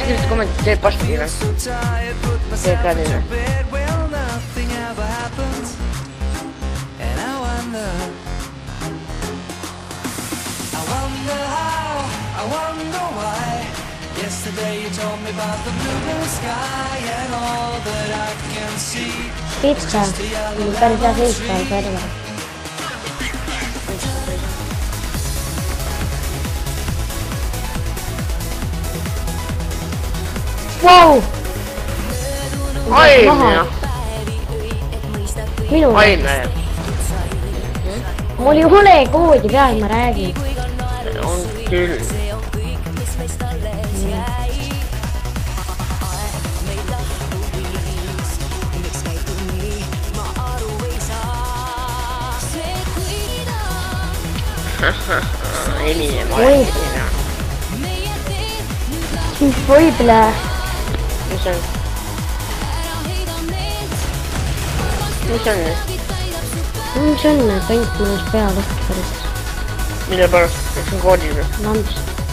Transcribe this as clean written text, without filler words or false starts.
kirjuta kommentit, teeb vastupidi. Teeb ka teile. Pitkä. Päritään seiskaan perään. Wow! Aina! Minun. Aina! Mul ei ole koodi peal, ma räägin. On küll. Võib-olla. Mis on? Mis on? Mis on? Paint mõnes peal õhtu pärast. Mille pärast? Kas on koodi või? Lamps.